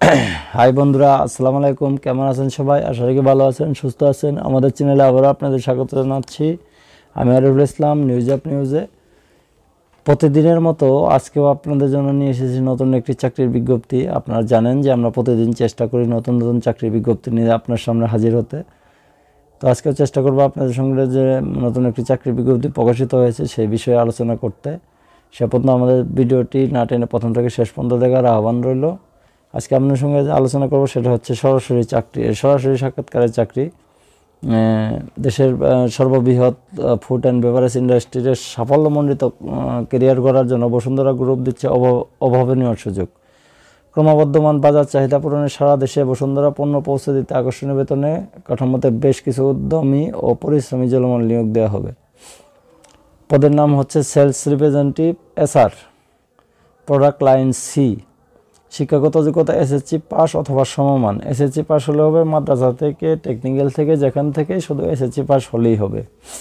High বন্ধুরা, আসসালামু আলাইকুম। কেমন আছেন সবাই? আশা করি ভালো আছেন, সুস্থ আছেন। আমাদের চ্যানেলে আবারও আপনাদের স্বাগত জানাচ্ছি। আমি আরিফুল ইসলাম, নিউজে। প্রতিদিনের মতো আজকেও আপনাদের জন্য নিয়ে এসেছি নতুন একটি চাকরির বিজ্ঞপ্তি। আপনারা জানেন যে আমরা প্রতিদিন চেষ্টা করি নতুন নতুন চাকরির বিজ্ঞপ্তি নিয়ে আপনার সামনে হাজির হতে। তো আজকেও চেষ্টা করবো আপনাদের সঙ্গে যে নতুন একটি চাকরির বিজ্ঞপ্তি প্রকাশিত হয়েছে সেই বিষয়ে আলোচনা করতে। সে পর্যন্ত আমাদের ভিডিওটি না টেনে প্রথম থেকে শেষ পর্যন্ত দেখার আহ্বান রইল। আজকে আপনার সঙ্গে আলোচনা করব সেটা হচ্ছে সরাসরি সাক্ষাৎকারের চাকরি। দেশের সর্ববৃহৎ ফুড অ্যান্ড বেভারেজ ইন্ডাস্ট্রির সাফল্যমণ্ডিত কেরিয়ার গড়ার জন্য বসুন্ধরা গ্রুপ দিচ্ছে অভাবনীয় সুযোগ। ক্রমবর্ধমান বাজার চাহিদা পূরণে সারা দেশে বসুন্ধরা পণ্য পৌঁছে দিতে আকর্ষণীয় বেতনে কাঠামোতে বেশ কিছু উদ্যমী ও পরিশ্রমী জনবল নিয়োগ দেওয়া হবে। পদের নাম হচ্ছে sales representative SR, product line C. শিক্ষাগত যোগ্যতা SSC পাস অথবা সমমান। SSC পাস হলে হবে, মাদ্রাসা থেকে, টেকনিক্যাল থেকে, যেখান থেকে, শুধু SSC পাস হলেই হবে।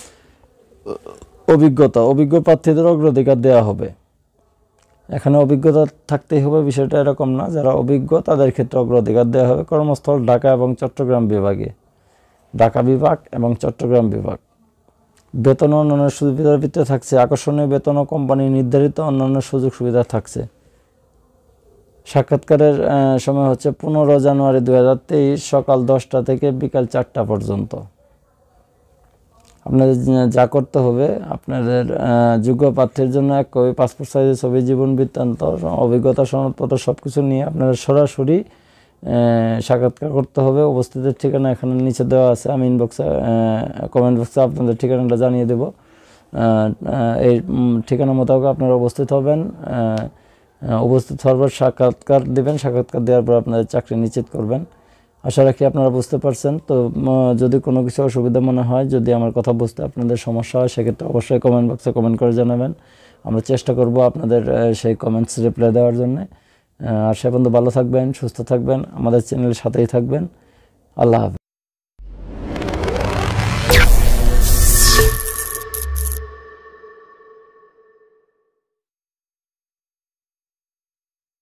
অভিজ্ঞ প্রার্থীদের অগ্রাধিকার দেওয়া হবে। এখানে অভিজ্ঞতা থাকতেই হবে বিষয়টা এরকম না, যারা অভিজ্ঞ তাদের ক্ষেত্রে অগ্রাধিকার দেওয়া হবে। কর্মস্থল ঢাকা এবং চট্টগ্রাম বিভাগে, ঢাকা বিভাগ এবং চট্টগ্রাম বিভাগ। বেতন ও অন্যান্য সুবিধার ভিতরে থাকছে আকর্ষণীয় বেতন ও কোম্পানি নির্ধারিত অন্যান্য সুযোগ সুবিধা থাকছে। সাক্ষাৎকারের সময় হচ্ছে 15 জানুয়ারি 2023 সকাল 10টা থেকে বিকাল 4টা পর্যন্ত। আপনাদের যা করতে হবে, আপনাদের যোগ্য প্রার্থীর জন্য এক কপি পাসপোর্ট সাইজের ছবি, জীবন বৃত্তান্ত, অভিজ্ঞতা সনদপত্র সব কিছু নিয়ে আপনাদের সরাসরি সাক্ষাৎকার করতে হবে। উপস্থিতের ঠিকানা এখানে নিচে দেওয়া আছে, আমি কমেন্ট বক্সে আপনাদের ঠিকানাটা জানিয়ে দেব। এই ঠিকানা মোতাবেক আপনারা উপস্থিত হবেন। উপস্থিত হওয়ার পর সাক্ষাৎকার দেবেন। সাক্ষাৎকার দেওয়ার পর আপনাদের চাকরি নিশ্চিত করবেন। আশা রাখি আপনারা বুঝতে পারছেন। তো যদি কোনো কিছু অসুবিধা মনে হয়, যদি আমার কথা বুঝতে আপনাদের সমস্যা হয়, সেক্ষেত্রে অবশ্যই কমেন্ট বক্সে কমেন্ট করে জানাবেন। আমরা চেষ্টা করব আপনাদের সেই কমেন্টস রিপ্লাই দেওয়ার জন্য। আর সে পর্যন্ত ভালো থাকবেন, সুস্থ থাকবেন, আমাদের চ্যানেলের সাথেই থাকবেন। আল্লাহ হাফেজ।